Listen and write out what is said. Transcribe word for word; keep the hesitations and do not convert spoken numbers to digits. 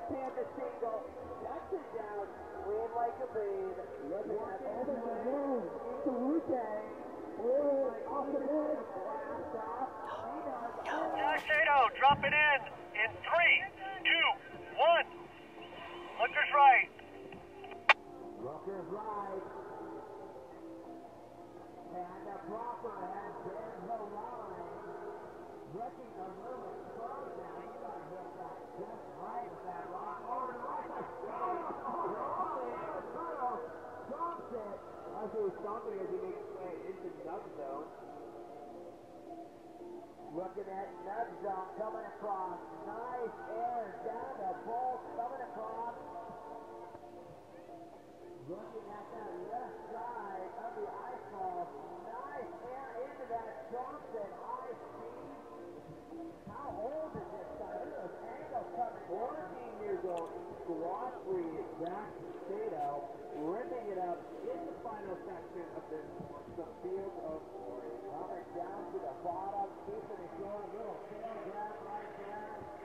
left-hand to single, shuts it down, clean like a bead. Looking at over the moon, into Wu-Tang. Off the board, blast off. Jack Saito, drop it in in three, two, one. Looker's right. Looker's right. And the proper has been the line. Looking a little close now. You got to hit that just right with that rock. Over the right side. Drops it. I say stomping as he makes uh, into the nub zone. Looking at nub zone coming across. Nice air down the pole coming across. Looking at that left side of the ice ball. Nice air into that Johnson high speed. How old is this guy? Look at those angles coming. fourteen years old. Squaw free. Jack Saito ripping it up in the final section of the, the field of glory. Coming down to the bottom, keeping it going. Little tail grab right there.